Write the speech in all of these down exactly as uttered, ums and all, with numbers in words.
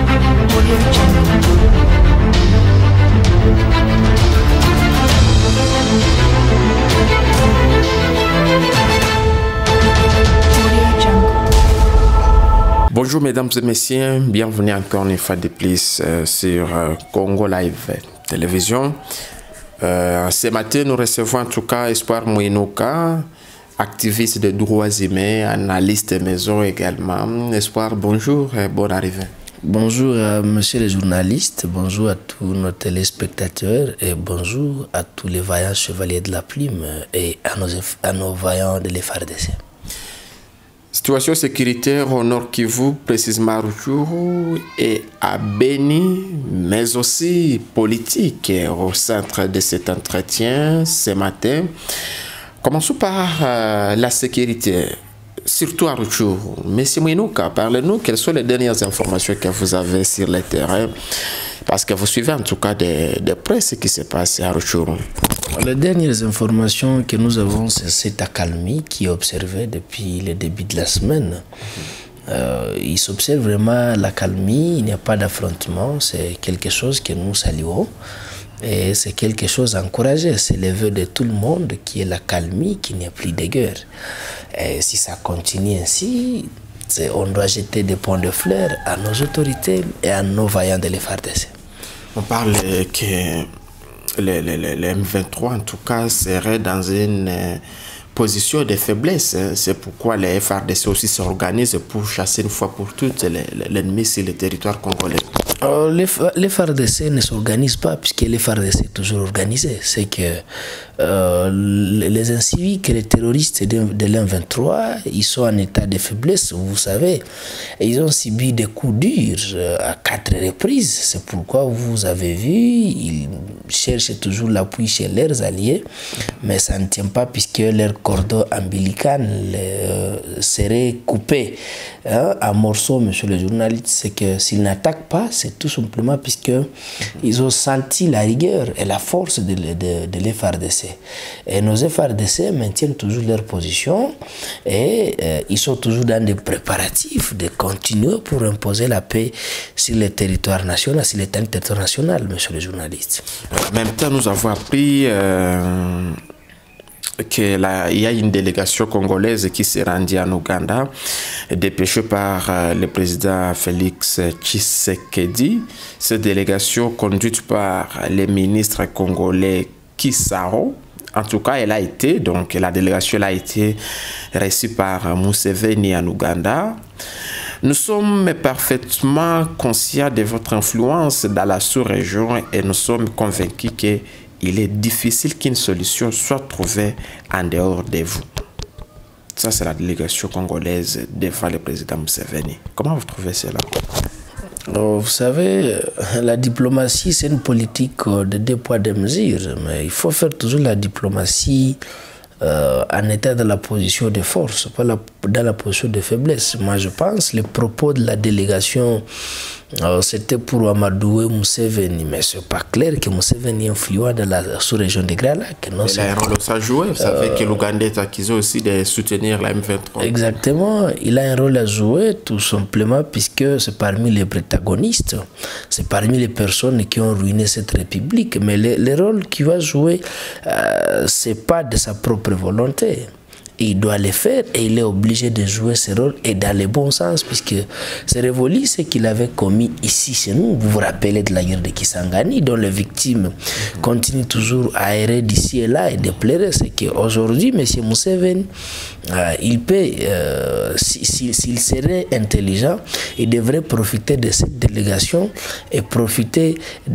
Bonjour mesdames et messieurs, bienvenue encore une fois de plus euh, sur euh, Congo Live Télévision. Euh, ce matin, nous recevons en tout cas Espoir Mouinouka, activiste des droits humains, analyste maison également. Espoir, bonjour et bonne arrivée. Bonjour à monsieur les journalistes, bonjour à tous nos téléspectateurs et bonjour à tous les vaillants chevaliers de la plume et à nos, à nos vaillants de l'E F A R D C. Situation sécuritaire au Nord Kivu, précisément à Rutshuru et à Beni, mais aussi politique au centre de cet entretien ce matin. Commençons par euh, la sécurité, surtout à Rutshuru. Monsieur Mouinouka, parlez-nous, quelles sont les dernières informations que vous avez sur le terrain? Parce que vous suivez en tout cas de, de près ce qui se passe à Rutshuru. Les dernières informations que nous avons, c'est cette accalmie qui est observée depuis le début de la semaine. Euh, il s'observe vraiment l'accalmie, il n'y a pas d'affrontement, c'est quelque chose que nous saluons. Et c'est quelque chose à encourager, c'est le vœu de tout le monde qui est l'accalmie, qu'il n'y a plus de guerre. Et si ça continue ainsi, on doit jeter des points de fleurs à nos autorités et à nos vaillants de l'E F A R D C. On parle que le, le, le, le M vingt-trois, en tout cas, serait dans une euh, position de faiblesse. C'est pourquoi les F A R D C aussi s'organisent pour chasser une fois pour toutes l'ennemi sur le territoire congolais. Alors, les F A R D C ne s'organisent pas puisque les F A R D C est toujours organisé. C'est que euh, les inciviques et les terroristes de, de l'M vingt-trois, ils sont en état de faiblesse, vous savez. Et ils ont subi des coups durs à quatre reprises. C'est pourquoi vous avez vu, ils cherchent toujours l'appui chez leurs alliés, mais ça ne tient pas puisque leur cordon ombilical euh, serait coupé hein, à morceaux, monsieur le journaliste. C'est que s'ils n'attaquent pas, c'est tout simplement puisque ils ont senti la rigueur et la force de, de, de l'E F A R D C. Et nos F A R D C maintiennent toujours leur position et euh, ils sont toujours dans des préparatifs de continuer pour imposer la paix sur le territoire national, sur le territoire national, monsieur le journaliste. En même temps, nous avons appris euh, qu'il y a une délégation congolaise qui s'est rendue en Ouganda, dépêchée par euh, le président Félix Tshisekedi. Cette délégation conduite par le ministre congolais Kisaro. En tout cas, elle a été, donc la délégation a été reçue par Museveni en Ouganda. Nous sommes parfaitement conscients de votre influence dans la sous-région et nous sommes convaincus que il est difficile qu'une solution soit trouvée en dehors de vous. Ça, c'est la délégation congolaise devant le président Museveni. Comment vous trouvez cela? Alors, vous savez, la diplomatie, c'est une politique de deux poids, deux mesures. Mais il faut faire toujours la diplomatie euh, en état de la position de force, pas la, dans la position de faiblesse. Moi, je pense les propos de la délégation, euh, c'était pour Amadou Museveni, mais ce n'est pas clair que Museveni est influent dans la sous-région de Grand Lac. Non, il a un rôle à jouer. Vous savez euh, que l'Ouganda est accusé aussi de soutenir la M vingt-trois. Exactement, il a un rôle à jouer tout simplement puisque c'est parmi les protagonistes, c'est parmi les personnes qui ont ruiné cette république. Mais le, le rôle qu'il va jouer, euh, ce n'est pas de sa propre volonté. Il doit le faire et il est obligé de jouer ce rôle et dans le bon sens puisque c'est révolu ce qu'il avait commis ici chez nous. Vous vous rappelez de la guerre de Kisangani dont les victimes continuent toujours à errer d'ici et là et de pleurer. C'est qu'aujourd'hui, M. Museveni, euh, il peut, euh, s'il si, si, serait intelligent, il devrait profiter de cette délégation et profiter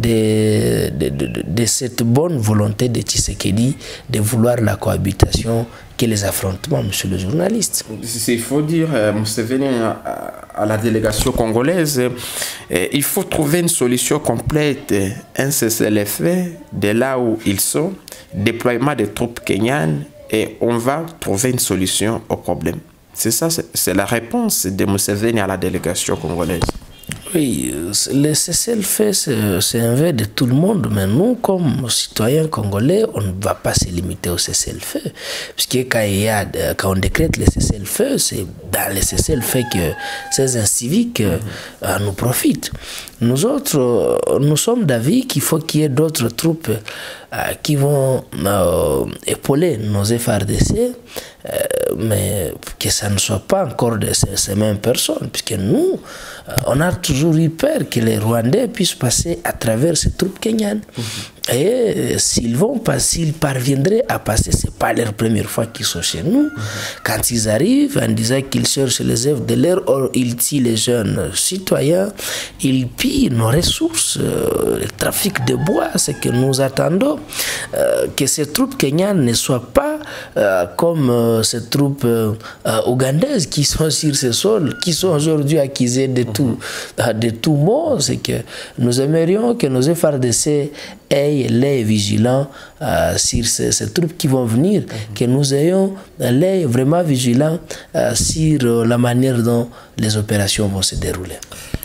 de, de, de, de cette bonne volonté de Tshisekedi de vouloir la cohabitation que les affrontements, monsieur le journaliste. Il faut dire, euh, Museveni à, à la délégation congolaise, euh, il faut trouver une solution complète, un cessez-le-feu de là où ils sont, déploiement des troupes kenyanes, et on va trouver une solution au problème. C'est ça, c'est la réponse de Museveni à la délégation congolaise. Oui, le cessez-le-feu, c'est un vœu de tout le monde, mais nous, comme citoyens congolais, on ne va pas se limiter au cessez-le-feu. Puisque quand, il y a, quand on décrète le cessez-le-feu, c'est dans le cessez-le-feu que ces inciviques euh, nous profitent. Nous autres, nous sommes d'avis qu'il faut qu'il y ait d'autres troupes euh, qui vont euh, épauler nos F A R D C, euh, mais que ça ne soit pas encore de ces, ces mêmes personnes, puisque nous, euh, on a toujours eu peur que les Rwandais puissent passer à travers ces troupes kenyanes. Mm-hmm. Et euh, s'ils vont pas, s'ils parviendraient à passer, c'est pas leur première fois qu'ils sont chez nous. Mm-hmm. Quand ils arrivent en disant qu'ils cherchent les œuvres de l'air, or ils tuent les jeunes citoyens, ils pillent nos ressources, euh, le trafic de bois, c'est que nous attendons euh, que ces troupes kenyanes ne soient pas euh, comme euh, ces troupes euh, euh, ougandaises qui sont sur ces sols, qui sont aujourd'hui accusées de tout, euh, de tout mot. C'est que nous aimerions que nos F A R D C aient l'œil vigilant euh, sur ces, ces troupes qui vont venir, mm-hmm. que nous ayons l'œil vraiment vigilant euh, sur euh, la manière dont les opérations vont se dérouler.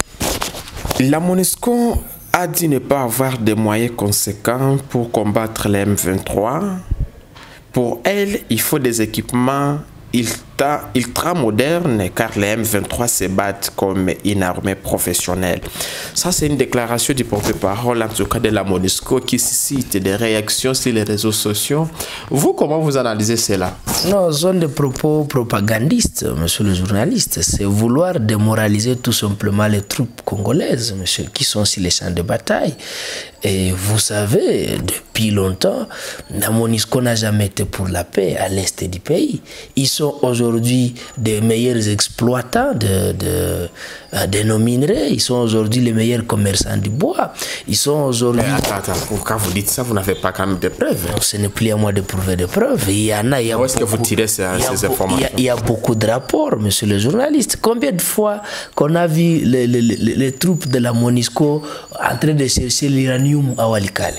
La MONUSCO a dit ne pas avoir de moyens conséquents pour combattre les M vingt-trois. Pour elle, il faut des équipements ultra, ultra modernes car les M vingt-trois se battent comme une armée professionnelle. Ça, c'est une déclaration du porte-parole, en tout cas de la MONUSCO, qui suscite des réactions sur les réseaux sociaux. Vous, comment vous analysez cela? Non, ce sont des propos propagandistes, monsieur le journaliste. C'est vouloir démoraliser tout simplement les troupes congolaises, monsieur, qui sont sur les champs de bataille. Et vous savez, depuis longtemps, la MONUSCO n'a jamais été pour la paix à l'est du pays. Ils sont aujourd'hui des meilleurs exploitants de, de, de nos minerais. Ils sont aujourd'hui les meilleurs commerçants du bois. Ils sont aujourd'hui... Attends, attends, quand vous dites ça, vous n'avez pas quand même de preuves. Non, ce n'est plus à moi de prouver des preuves. Il y en a... Il y a Où est-ce que vous tirez ces, ces informations? Il y, a, il y a beaucoup de rapports, monsieur le journaliste. Combien de fois qu'on a vu les, les, les, les troupes de la MONUSCO en train de chercher l'uranium à Walikale?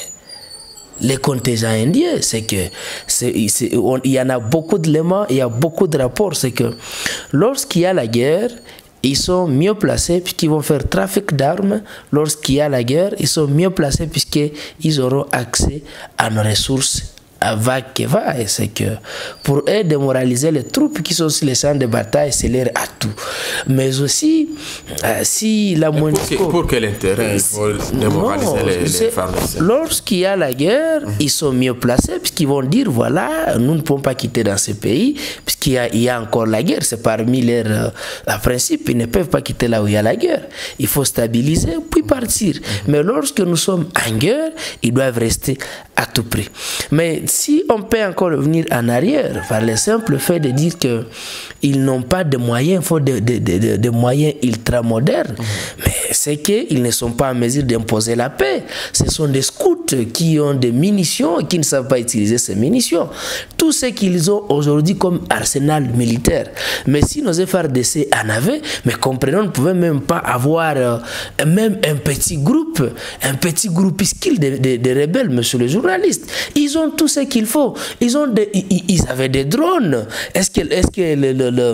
Les contingents indiens, c'est que c'est, c'est, on, il y en a beaucoup d'éléments, il y a beaucoup de rapports. C'est que lorsqu'il y a la guerre, ils sont mieux placés puisqu'ils vont faire trafic d'armes. Lorsqu'il y a la guerre, ils sont mieux placés puisqu'ils auront accès à nos ressources à va que va. Et c'est que pour eux, démoraliser les troupes qui sont sur les champs de bataille, c'est leur atout. Mais aussi, euh, si la MONUSCO... Pour, pour quel intérêt il faut démoraliser non, les, les femmes? Lorsqu'il y a la guerre, mmh. ils sont mieux placés puisqu'ils vont dire, voilà, nous ne pouvons pas quitter dans ce pays puisqu'il y a, il y a encore la guerre. C'est parmi leurs euh, principes. Ils ne peuvent pas quitter là où il y a la guerre. Il faut stabiliser puis partir. Mmh. Mais lorsque nous sommes en guerre, ils doivent rester à tout prix. Mais si on peut encore revenir en arrière par le simple fait de dire qu'ils n'ont pas de moyens, il faut des de, de, de, de moyens ultra-modernes, mmh. mais c'est qu'ils ne sont pas en mesure d'imposer la paix. Ce sont des scouts qui ont des munitions et qui ne savent pas utiliser ces munitions. Tout ce qu'ils ont aujourd'hui comme arsenal militaire. Mais si nos F A R D C en avaient, mais comprenons, on ne pouvait même pas avoir euh, même un petit groupe, un petit groupuscule de, de, de rebelles, monsieur le journaliste. Ils ont tout ce qu'il faut. Ils, ont des, ils, ils avaient des drones. Est-ce que, est-ce que le, le, le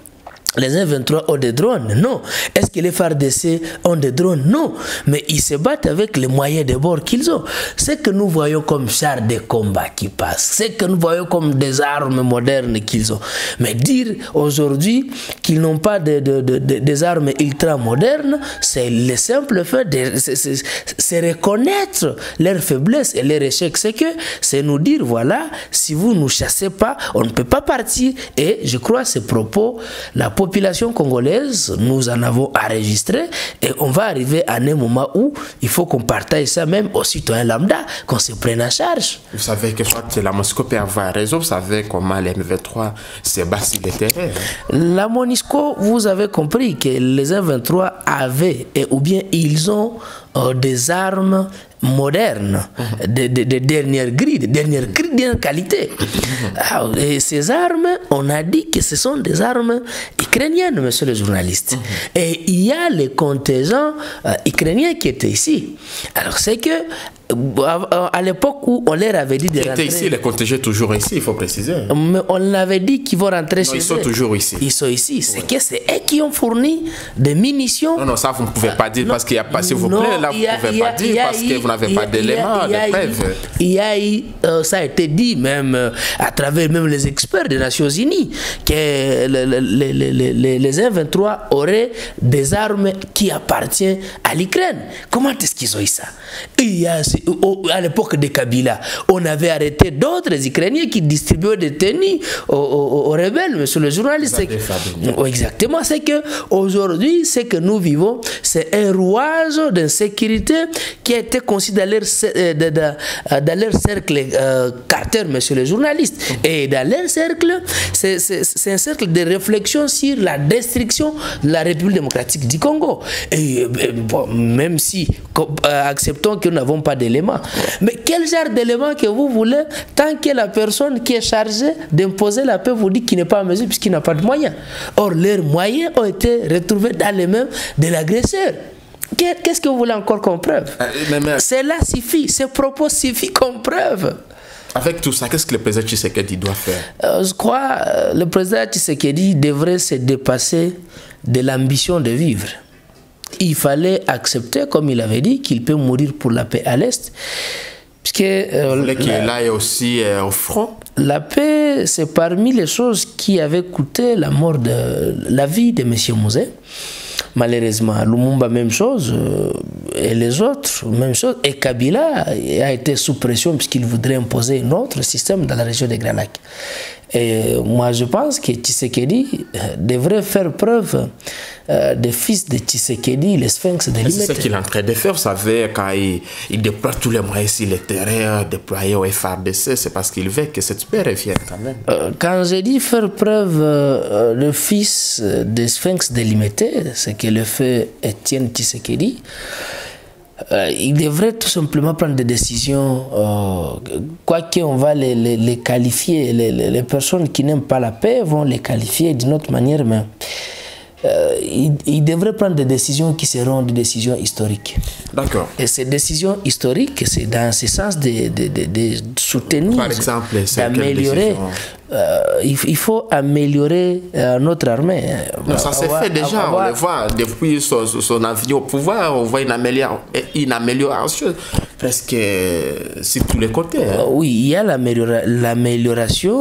les M vingt-trois ont des drones? Non. Est-ce que les F A R D C ont des drones? Non. Mais ils se battent avec les moyens de bord qu'ils ont. Ce que nous voyons comme chars de combat qui passent, ce que nous voyons comme des armes modernes qu'ils ont. Mais dire aujourd'hui qu'ils n'ont pas de, de, de, de, des armes ultra modernes, c'est le simple fait de c'est reconnaître leur faiblesse et leur échec. C'est que c'est nous dire, voilà, si vous ne nous chassez pas, on ne peut pas partir. Et je crois à ces propos, la population congolaise, nous en avons enregistré et on va arriver à un moment où il faut qu'on partage ça même aux citoyens lambda, qu'on se prenne en charge. Vous savez que soit la MONUSCO peut avoir raison, vous savez comment les M vingt-trois se battent sur le terrain. La MONUSCO, vous avez compris que les M vingt-trois avaient, et, ou bien ils ont euh, des armes modernes, mmh. de, de, de dernière grille, de dernière, grille, dernière qualité. Mmh. Alors, et ces armes, on a dit que ce sont des armes ukrainiennes, monsieur le journaliste. Mmh. Et il y a les contingents euh, ukrainiens qui étaient ici. Alors c'est que à l'époque où on leur avait dit de rentrer... ici, les contingents toujours ici, il faut préciser. Mais on avait dit qu'ils vont rentrer non, chez ils sont eux. toujours ici. Ils sont ici. C'est ouais. que c'est eux qui ont fourni des munitions. Non, non, ça vous ne pouvez pas dire parce qu'il y a pas, s'il vous plaît, là vous ne pouvez pas dire parce que vous n'avez pas d'éléments, de preuves. Il y a eu, euh, ça a été dit même euh, à travers même les experts des Nations Unies, que les, les, les, les, les M vingt-trois auraient des armes qui appartiennent à l'Ukraine. Comment est-ce qu'ils ont eu ça? Il y a, à l'époque de Kabila, on avait arrêté d'autres Ukrainiens qui distribuaient des tenues aux, aux, aux rebelles, monsieur le journaliste. Que, exactement, c'est que aujourd'hui, ce que nous vivons, c'est un rouage d'insécurité qui a été considéré dans leur, dans leur cercle euh, Carter, monsieur le journaliste. Et dans leur cercle, c'est un cercle de réflexion sur la destruction de la République démocratique du Congo. Et, bon, même si, euh, acceptons que nous n'avons pas d'éléments. Mais quel genre d'éléments que vous voulez, tant que la personne qui est chargée d'imposer la paix vous dit qu'il n'est pas en mesure puisqu'il n'a pas de moyens. Or, leurs moyens ont été retrouvés dans les mains de l'agresseur. Qu'est-ce que vous voulez encore comme preuve? euh, Cela suffit, ces propos suffisent comme preuve. Avec tout ça, qu'est-ce que le président Tshisekedi doit faire? euh, Je crois que le président Tshisekedi devrait se dépasser de l'ambition de vivre. Il fallait accepter, comme il avait dit, qu'il peut mourir pour la paix à l'Est. Puisque euh, vous voulez qu'il aille aussi euh, au front? La paix, c'est parmi les choses qui avaient coûté la mort de la vie de M. Mouzé. Malheureusement, Lumumba, même chose, euh, et les autres, même chose. Et Kabila a été sous pression puisqu'il voudrait imposer un autre système dans la région des Grands Lacs. Et moi, je pense que Tshisekedi devrait faire preuve euh, des fils de Tshisekedi, les sphinx de Limete. C'est ce qu'il est en train de faire, vous savez, quand il, il déploie tous les moyens sur le terrain, déployés au F R D C, c'est parce qu'il veut que cette paix revienne quand même. Euh, quand je dis faire preuve, euh, le fils des sphinx de Limete, c'est que le fait Étienne Tshisekedi, Euh, il devrait tout simplement prendre des décisions, euh, quoi qu'on va les, les, les qualifier, les, les, les personnes qui n'aiment pas la paix vont les qualifier d'une autre manière, mais euh, il, il devrait prendre des décisions qui seront des décisions historiques. D'accord. Et ces décisions historiques, c'est dans ce sens de, de, de, de soutenir, par exemple, d'améliorer. Euh, il, il faut améliorer euh, notre armée. Non, ça s'est fait déjà, avoir... on le voit, depuis son, son avenue au pouvoir, on voit une amélioration, une amélioration presque sur tous les côtés. Hein. Euh, oui, il y a l'amélioration,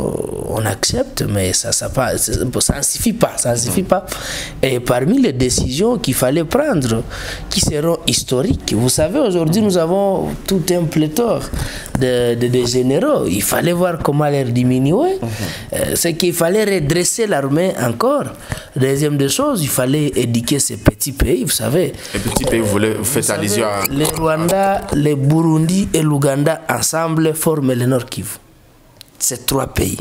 on accepte, mais ça ça, pas, ça ne suffit pas, ça ne suffit pas. Et parmi les décisions qu'il fallait prendre, qui seront historiques, vous savez, aujourd'hui nous avons tout un pléthore de, de, de généraux, il fallait voir comment les diminuer. Euh, c'est qu'il fallait redresser l'armée encore. Deuxième des choses, il fallait éduquer ces petits pays, vous savez. Les petits pays, vous, voulez, vous faites allusion à... Le Rwanda, le Burundi et l'Ouganda ensemble forment le Nord Kivu. Ces trois pays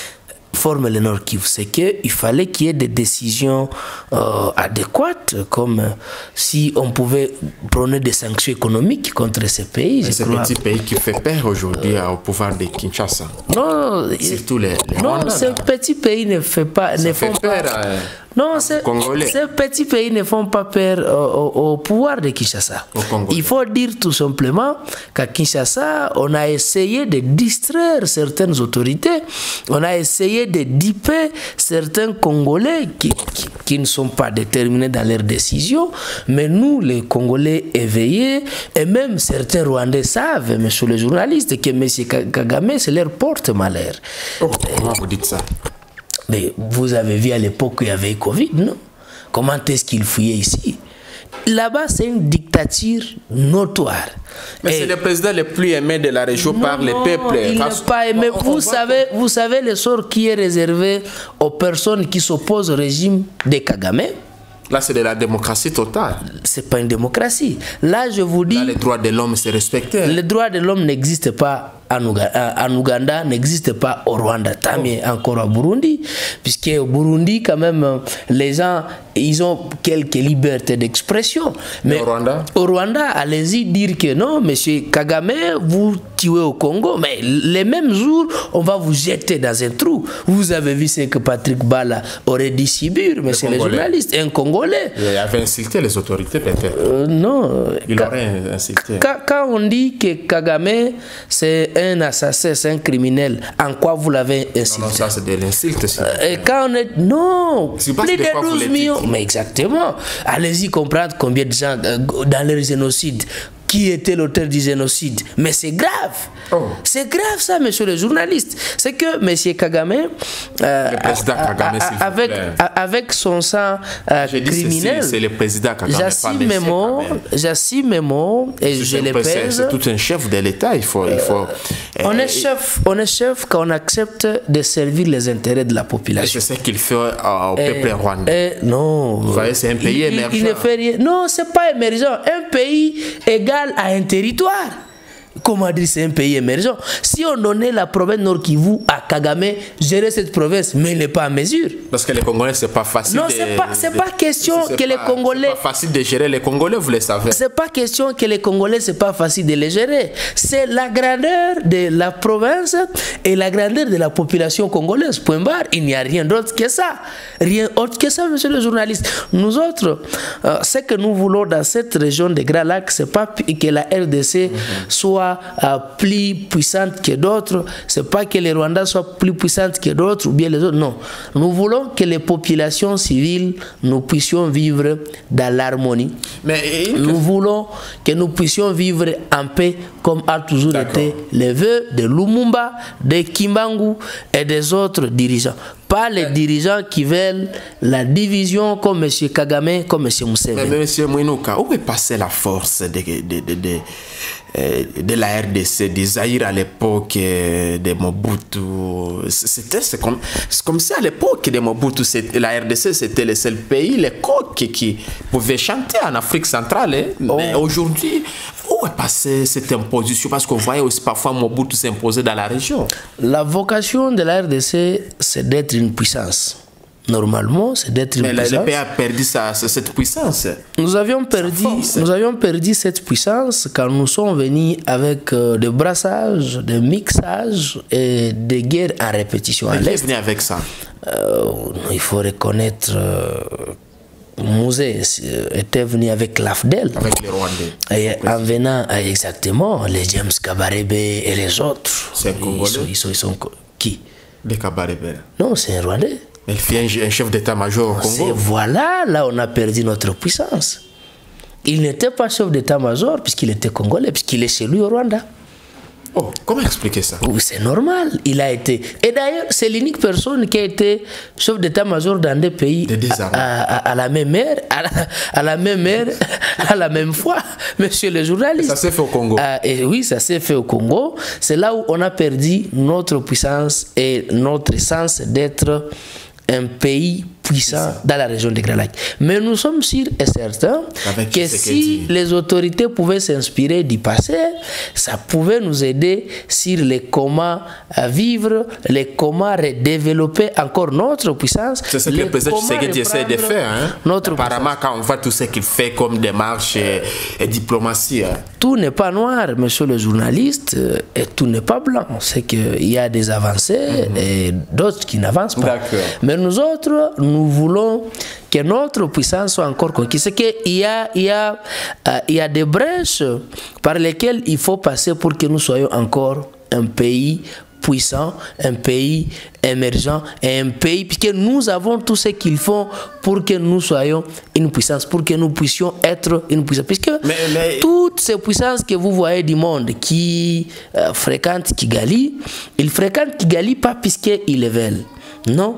forment le Nord Kivu. C'est qu'il fallait qu'il y ait des décisions euh, adéquates, comme euh, si on pouvait prendre des sanctions économiques contre ces pays. C'est ce petit pays qui fait peur aujourd'hui euh, au pouvoir de Kinshasa. Non, surtout les, les non, Rwandais, ce petit pays ne fait pas, ça ne fait font peur, pas. Euh, non, ces petits pays ne font pas peur au, au, au pouvoir de Kinshasa. Il faut dire tout simplement qu'à Kinshasa, on a essayé de distraire certaines autorités, on a essayé de diper certains Congolais qui, qui, qui ne sont pas déterminés dans leurs décisions, mais nous, les Congolais éveillés, et même certains Rwandais savent, monsieur le journaliste, que M. Kagame, c'est leur porte-malheur. Oh, comment vous dites ça? Mais vous avez vu à l'époque qu'il y avait Covid, non? Comment est-ce qu'il fouillait ici? Là-bas, c'est une dictature notoire. Mais c'est le président le plus aimé de la région non, par les peuples. Il n'est pas aimé. On, on vous, savez, que... vous savez le sort qui est réservé aux personnes qui s'opposent au régime de Kagame? Là, c'est de la démocratie totale. C'est pas une démocratie. Là, je vous dis... Là, les droits de l'homme, c'est respecté. Les droits de l'homme n'existent pas en Ouganda, en Ouganda n'existent pas au Rwanda. Tant mieux encore au Burundi. Puisque au Burundi, quand même, les gens ils ont quelques libertés d'expression. Mais au Rwanda, au Rwanda, allez-y dire que non, monsieur Kagame, vous tuez au Congo, mais les mêmes jours, on va vous jeter dans un trou. Vous avez vu ce que Patrick Bala aurait dit Sibir, mais c'est les journalistes, un Congolais. Il avait insulté les autorités, peut-être. Euh, non. Il quand, aurait insulté. Quand, quand on dit que Kagame, c'est un assassin, c'est un criminel, en quoi vous l'avez insulté? Non, non, ça c'est de l'insulte. Et quand on est... Non, plus de douze millions. Mais exactement. Allez-y comprendre combien de gens euh, dans le génocide. Qui était l'auteur du génocide? Mais c'est grave. Oh. C'est grave ça, monsieur le journaliste. C'est que monsieur Kagame, euh, le président Kagame, a, a, avec, a, avec son sang euh, criminel, c'est le président Kagame. J'assume mes mots, j'assume mes mots et je les pèse. C'est tout un chef de l'État. Il faut, il faut. Euh, on est chef, on est chef quand on accepte de servir les intérêts de la population. C'est ce qu'il fait au peuple rwandais. Non, vous voyez, c'est un pays il, émergent. Il ne fait rien. Non, c'est pas émergent. Un pays égal à un territoire. Comment dire, c'est un pays émergent. Si on donnait la province Nord Kivu à Kagame, gérer cette province, mais il n'est pas à mesure. Parce que les Congolais, c'est pas facile. Non, c'est pas, c'est pas question que pas, les Congolais. C'est pas facile de gérer les Congolais, vous le savez. C'est pas question que les Congolais, c'est pas facile de les gérer. C'est la grandeur de la province et la grandeur de la population congolaise. Point barre. Il n'y a rien d'autre que ça. Rien autre que ça, monsieur le journaliste. Nous autres, euh, ce que nous voulons dans cette région des Grands Lacs, c'est pas que la R D C mm-hmm. soit Euh, plus puissante que d'autres, c'est pas que les Rwandais soient plus puissantes que d'autres ou bien les autres, non. Nous voulons que les populations civiles, nous puissions vivre dans l'harmonie. Mais nous que... voulons que nous puissions vivre en paix comme a toujours été les vœux de Lumumba, de Kimbangu et des autres dirigeants. Pas les dirigeants qui veulent la division comme M. Kagame, comme M. Museveni. Mais M. Mwinuka, où est passée la force de, de, de, de, de la R D C, de Zaïre à l'époque de Mobutu? C'était comme, comme si à l'époque de Mobutu, la R D C c'était le seul pays, les coqs qui, qui pouvaient chanter en Afrique centrale. Hein? Oh. Mais aujourd'hui, où est passée cette imposition? Parce qu'on voyait aussi parfois Mobutu s'imposer dans la région. La vocation de la R D C, c'est d'être une puissance. Normalement, c'est d'être une Mais puissance. Mais le pays a perdu sa, cette puissance. Nous avions perdu, nous avions perdu cette puissance quand nous sommes venus avec euh, des brassages, des mixages et des guerres en répétition. Mais qui est venu avec ça? euh, Il faut reconnaître... Euh, Mouzé était venu avec l'A F D E L. Avec les Rwandais. Et en venant, exactement, les James Kabarebe et les autres. C'est un Congolais? Ils sont, ils sont, ils sont qui? Les Kabarebe. Non, c'est un Rwandais. Mais il fait un chef d'état-major au Congo. Voilà, là on a perdu notre puissance. Il n'était pas chef d'état-major puisqu'il était congolais, puisqu'il est chez lui au Rwanda. Oh, comment expliquer ça? Oui, c'est normal, il a été. Et d'ailleurs, c'est l'unique personne qui a été chef d'état-major dans des pays des à, à, à la même heure, à la, à la même heure, à la même fois, monsieur le journaliste. Ça s'est fait au Congo. Euh, et oui, ça s'est fait au Congo. C'est là où on a perdu notre puissance et notre sens d'être un pays puissant dans la région des Grands Lacs. Mais nous sommes sûrs et certains Avec que si les autorités pouvaient s'inspirer du passé, ça pouvait nous aider sur les comment vivre, les comment redévelopper encore notre puissance. C'est ce que le président Tshisekedi essaie de faire. Hein? Notre Apparemment, puissance. Quand on voit tout ce qu'il fait comme démarche et, et diplomatie. Hein? Tout n'est pas noir, monsieur le journaliste, et tout n'est pas blanc. C'est qu'il y a des avancées mm-hmm. et d'autres qui n'avancent pas. Mais nous autres, nous Nous voulons que notre puissance soit encore conquise. C'est qu'il y a, il y, a, euh, il y a des brèches par lesquelles il faut passer pour que nous soyons encore un pays puissant, un pays émergent et un pays, puisque nous avons tout ce qu'il faut pour que nous soyons une puissance, pour que nous puissions être une puissance. Puisque mais, mais... toutes ces puissances que vous voyez du monde qui euh, fréquentent Kigali, ils fréquentent Kigali pas puisqu'ils le veulent. Non.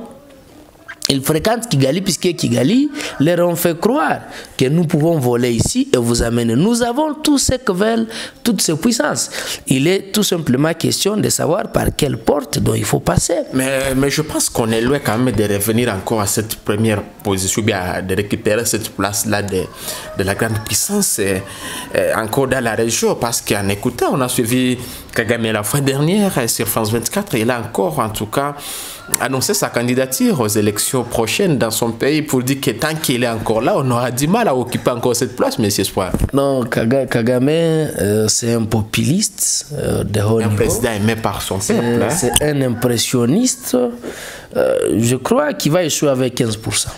Ils fréquentent Kigali puisque Kigali leur ont fait croire que nous pouvons voler ici et vous amener. Nous avons tout ce que veulent toutes ces puissances. Il est tout simplement question de savoir par quelle porte dont il faut passer. Mais, mais je pense qu'on est loin quand même de revenir encore à cette première position, bien de récupérer cette place-là de, de la grande puissance et, et encore dans la région. Parce qu'en écoutant, on a suivi Kagame, la fois dernière, sur France vingt-quatre, il a encore, en tout cas, annoncé sa candidature aux élections prochaines dans son pays pour dire que tant qu'il est encore là, on aura du mal à occuper encore cette place, M. Espoir. Non, Kagame, euh, c'est un populiste euh, de haut niveau. Un président aimé par son peuple. Hein? C'est un impressionniste. Euh, je crois qu'il va échouer avec quinze pour cent.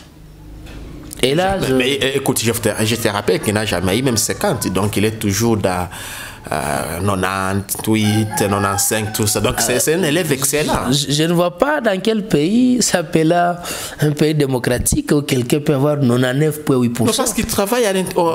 Et là, mais, je... mais écoute, je te, je te rappelle qu'il n'a jamais eu même cinquante, donc il est toujours dans euh, quatre-vingt-dix-huit, quatre-vingt-quinze, tout ça. Donc c'est euh, un élève excellent. Je, je ne vois pas dans quel pays s'appelle un pays démocratique où quelqu'un peut avoir quatre-vingt-dix-neuf virgule huit pour cent. Non, parce qu'il travaille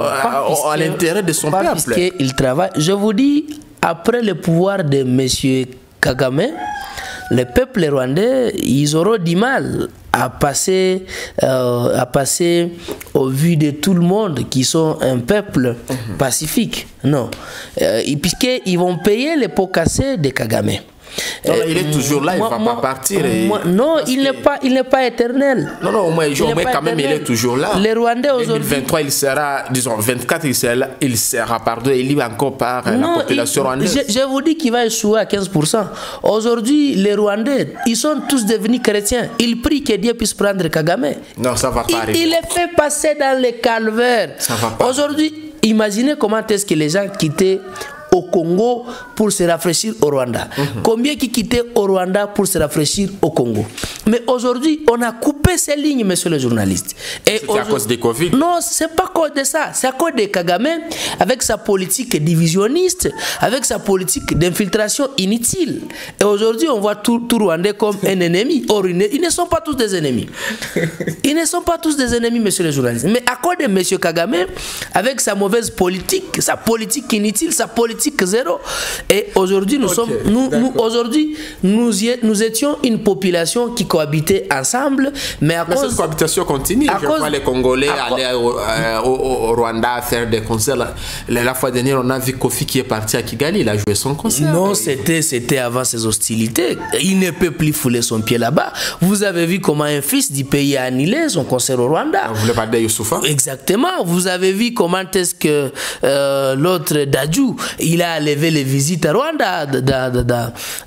à l'intérieur de son peuple. Parce qu'il travaille. Je vous dis, après le pouvoir de M. Kagame, les peuples rwandais, ils auront du mal à passer, euh, à passer au vu de tout le monde qui sont un peuple mm-hmm. pacifique. Non. Euh, Puisqu'ils vont payer les pots cassés de Kagame. Non, euh, il est toujours là, il ne va moi, pas partir. Moi, et... Non, il n'est pas, il n'est pas éternel. Non, non, au moins, il mais quand même, il est toujours là. Les Rwandais aujourd'hui. En deux mille vingt-trois, il sera, disons, vingt-quatre, il sera, il sera pardon, élu encore par non, la population il, rwandaise. Je, je vous dis qu'il va échouer à quinze pour cent. Aujourd'hui, les Rwandais, ils sont tous devenus chrétiens. Ils prient que Dieu puisse prendre Kagame. Non, ça va pas il, arriver. Il est fait passer dans les calvaires. Ça va pas. Aujourd'hui, imaginez comment est-ce que les gens quittaient au Congo pour se rafraîchir au Rwanda. Mm-hmm. Combien qui quittaient au Rwanda pour se rafraîchir au Congo. Mais aujourd'hui, on a coupé ces lignes, monsieur le journaliste. C'est à cause des Covid? Non, c'est pas à cause de ça. C'est à cause de Kagame, avec sa politique divisionniste, avec sa politique d'infiltration inutile. Et aujourd'hui, on voit tout, tout Rwandais comme un ennemi. Or, ils ne, ils ne sont pas tous des ennemis. Ils ne sont pas tous des ennemis, monsieur le journaliste. Mais à cause de monsieur Kagame, avec sa mauvaise politique, sa politique inutile, sa politique zéro. Et aujourd'hui, nous okay, sommes, nous, nous aujourd'hui, nous, nous étions une population qui cohabitait ensemble, mais à mais cause cette cohabitation continue. Je cause, vois les Congolais aller au, euh, au, au Rwanda faire des concerts. La, la fois dernière, on a vu Kofi qui est parti à Kigali, il a joué son concert. Non, c'était c'était avant ces hostilités. Il ne peut plus fouler son pied là-bas. Vous avez vu comment un fils du pays a annulé son concert au Rwanda. Vous voulez parler de Youssoufa? Exactement. Vous avez vu comment est-ce que euh, l'autre Dadju, il a levé les visites à Rwanda, de, de, de, de,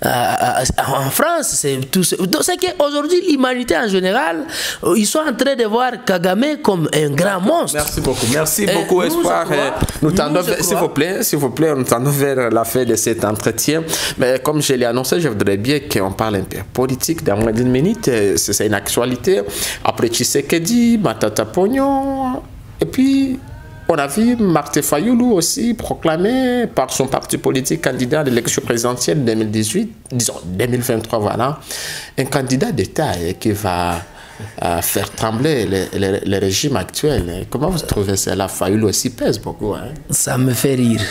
à, à, en France. C'est tout. C'est qu'aujourd'hui, l'humanité en général, ils sont en train de voir Kagame comme un grand monstre. Merci beaucoup. Merci et beaucoup, Espoir. Nous tendons, s'il vous plaît, s'il vous plaît, nous tendons vers la fin de cet entretien. Mais comme je l'ai annoncé, je voudrais bien qu'on parle un peu politique dans moins d'une minute. C'est une actualité. Après Tshisekedi, Matata Pognon, et puis on a vu Martin Fayoulou aussi proclamé par son parti politique candidat à l'élection présidentielle deux mille dix-huit, disons deux mille vingt-trois, voilà, un candidat d'État qui va euh, faire trembler le, le, le régime actuel. Comment vous trouvez cela? Fayoulou aussi pèse beaucoup. Hein? Ça me fait rire.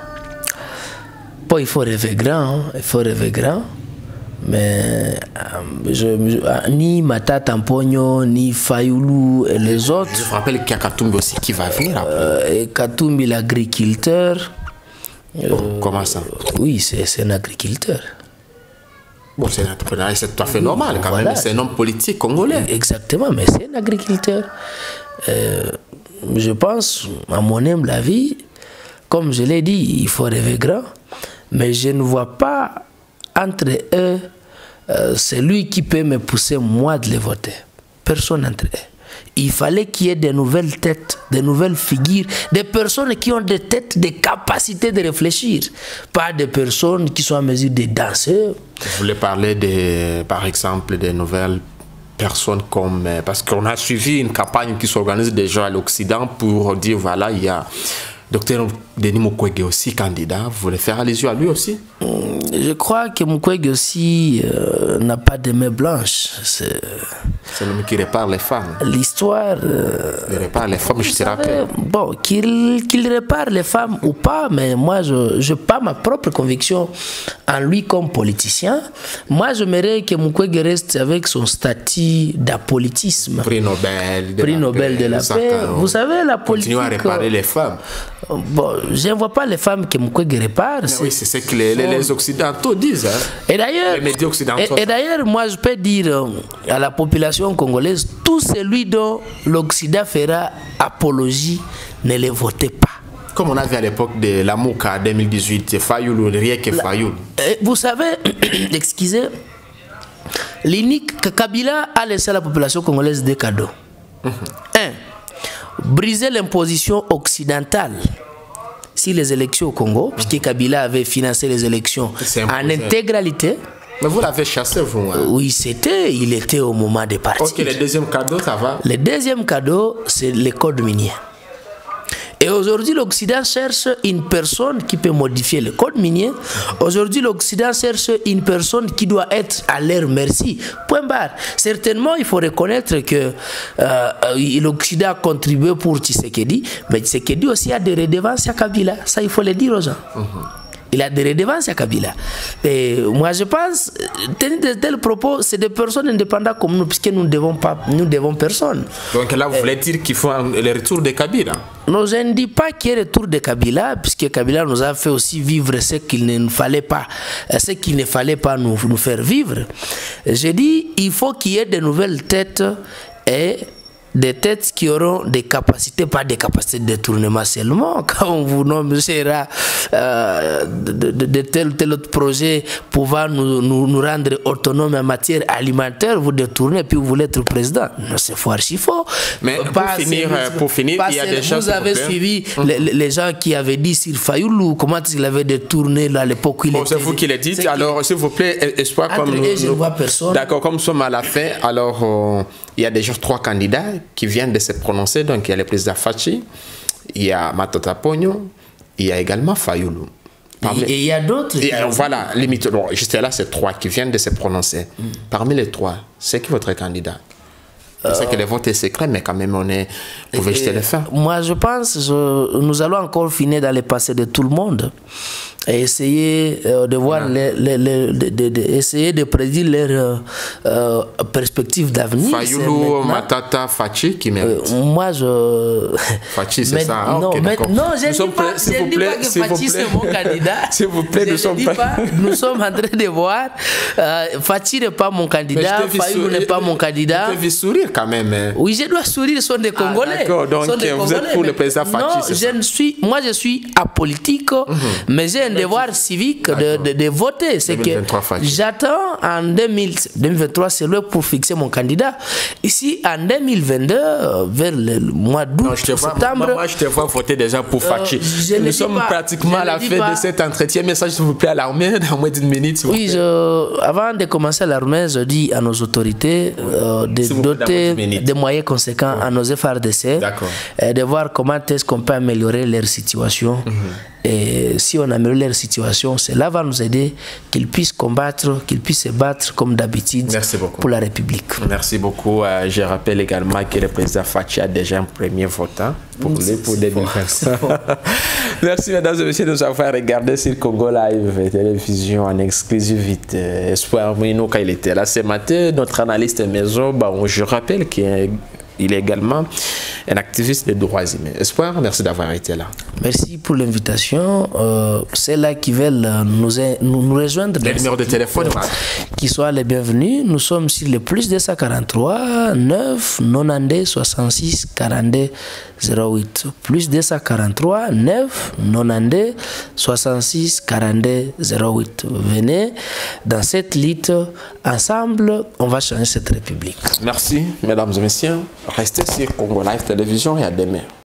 Bon, il faut rêver grand, hein? Il faut rêver grand. Mais euh, je, je, ni Matata Pognon, ni Fayoulou et les autres. Je vous rappelle qu'il y a Katumbi aussi qui va venir. Euh, et Katumbi, l'agriculteur. Bon, euh, comment ça? Oui, c'est un agriculteur. Bon, c'est un entrepreneur, c'est tout à fait normal quand voilà. même. C'est un homme politique congolais. Exactement, mais c'est un agriculteur. Euh, je pense, à mon humble avis, comme je l'ai dit, il faut rêver grand. Mais je ne vois pas entre eux, euh, c'est lui qui peut me pousser moi de les voter. Personne entre eux. Il fallait qu'il y ait de nouvelles têtes, de nouvelles figures, des personnes qui ont des têtes, des capacités de réfléchir. Pas des personnes qui sont en mesure de danser. Vous voulez parler, de, par exemple, des nouvelles personnes comme... Parce qu'on a suivi une campagne qui s'organise déjà à l'Occident pour dire, voilà, il y a... Docteur Denis Mukwege aussi candidat, vous voulez faire allusion à lui aussi? Je crois que Mukwege aussi euh, n'a pas de main blanche. C'est l'homme qui répare les femmes. L'histoire... Euh, il répare les femmes, je te rappelle. Bon, qu'il qu'il répare les femmes ou pas, mais moi, je n'ai pas ma propre conviction en lui comme politicien. Moi, j'aimerais que Mukwege reste avec son statut d'apolitisme. Prix Nobel de Prix la Nobel paix, de la paix. Vous savez, la politique... Continuer à réparer les femmes. Bon, je ne vois pas les femmes que Mukwege répare. Oui, c'est ce que les, les, les Occidentaux disent. Hein. Et d'ailleurs, les médias occidentaux. Et, et d'ailleurs, moi, je peux dire à la population congolaise, tout celui dont l'Occident fera apologie, ne les votez pas. Comme on a vu à l'époque de la Mouka deux mille dix-huit, c'est Fayoulou, rien que Fayoulou. Vous savez, excusez, l'unique que Kabila a laissé à la population congolaise des cadeaux. Mm-hmm. Un, briser l'imposition occidentale sur les élections au Congo, mm-hmm. puisque Kabila avait financé les élections en intégralité. Mais vous l'avez chassé, vous, hein? Oui, c'était, il était au moment des partis. Ok, le deuxième cadeau, ça va? Le deuxième cadeau, c'est les codes miniers. Et aujourd'hui, l'Occident cherche une personne qui peut modifier le code minier. Aujourd'hui, l'Occident cherche une personne qui doit être à leur merci. Point barre. Certainement, il faut reconnaître que euh, l'Occident a contribué pour Tshisekedi, mais Tshisekedi aussi a des redevances à Kabila. Ça, il faut le dire aux gens. Mm-hmm. Il a des redevances à Kabila. Et moi, je pense, tenir de tels propos, c'est des personnes indépendantes comme nous, puisque nous ne devons pas, nous devons personne. Donc là, vous voulez dire qu'il faut le retour de Kabila? Non, je ne dis pas qu'il y ait le retour de Kabila, puisque Kabila nous a fait aussi vivre ce qu'il ne nous fallait pas, ce qu'il ne fallait pas nous, nous faire vivre. Je dis, il faut qu'il y ait de nouvelles têtes et des têtes qui auront des capacités, pas des capacités de détournement seulement. Quand on vous nommera euh, de, de, de tel ou tel autre projet pouvant nous, nous, nous rendre autonomes en matière alimentaire, vous détournez puis vous voulez être président. Non, c'est faux, archi faux. Mais pour finir, pour finir, il y a des choses. Vous avez suivi mmh. les, les gens qui avaient dit sur Fayoulou, comment il avait détourné à l'époque où il bon, était. C'est vous qui l'avez dit. Alors, s'il vous plaît, espoir comme nous. Je ne vois personne. D'accord, comme nous sommes à la fin, alors euh, il y a déjà trois candidats qui viennent de se prononcer. Donc il y a le président Fachi, il y a Matata Pogno, il y a également Fayoulou. Parmi... Et il y a d'autres. Voilà, limite, bon, juste là, c'est trois qui viennent de se prononcer. Mm. Parmi les trois, c'est qui votre candidat? Je sais que le vote est secret, mais quand même, on est. Vous pouvez jeter le faire. Moi, je pense que nous allons encore finir dans le passé de tout le monde et essayer euh, de voir, les, les, les, de, de, de, essayer de prédire leurs euh, perspectives d'avenir. Fayoulou, Matata, Fachi qui mérite. Euh, moi, je. Fachi, c'est ça. Ah, non, okay, mais, non, je ne dis pas, s'il je vous dis plaît, pas que Fachi c'est mon candidat. S'il vous plaît, je nous sommes pas. pas. Nous sommes en train de voir. Euh, Fachi n'est pas mon candidat. Fayoulou n'est pas mon candidat. Je devais sourire quand même. Hein. Oui, je dois sourire, sont des Congolais. Ah, d'accord, donc des vous Congolais, êtes pour le président Fachi. Non, je ne suis, moi je suis apolitique, mm-hmm. mais j'ai un devoir civique de, de, de voter. C'est que j'attends en deux mille vingt-trois, c'est là pour fixer mon candidat. Ici, en deux mille vingt-deux, vers le mois d'août, septembre. Moi, moi, je te vois voter déjà pour Fachi. Euh, Nous sommes pas, pratiquement à la fin pas. de cet entretien. Message, s'il vous plaît, à l'armée, dans moins d'une minute. Oui, je, avant de commencer l'armée, je dis à nos autorités euh, de doter des moyens conséquents ouais. à nos F R D C et de voir comment est-ce qu'on peut améliorer leur situation. Mm-hmm. Et si on améliore leur situation, cela va nous aider qu'ils puissent combattre, qu'ils puissent se battre comme d'habitude pour la République. Merci beaucoup. Euh, je rappelle également que le président Fachi a déjà un premier votant pour lui pour deux mille vingt-trois. Merci mesdames et messieurs de nous avoir regardé sur Congo Live Télévision en exclusivité. Espoir Mouino, quand il était là ce matin, notre analyste maison, bon, je rappelle qu'il est Il est également un activiste des droits humains. Espoir, merci d'avoir été là. Merci pour l'invitation. Euh, Ceux-là qui veulent nous, nous, nous rejoindre, les numéros de téléphone, qui soient les bienvenus. Nous sommes sur le plus deux cent quarante-trois neuf quatre-vingt-deux soixante-six quarante-deux zéro huit. Plus deux cent quarante-trois neuf quatre-vingt-deux soixante-six quarante-deux zéro huit. Venez dans cette lutte. Ensemble, on va changer cette République. Merci, mesdames et messieurs. Restez sur Congo Live Télévision et à demain.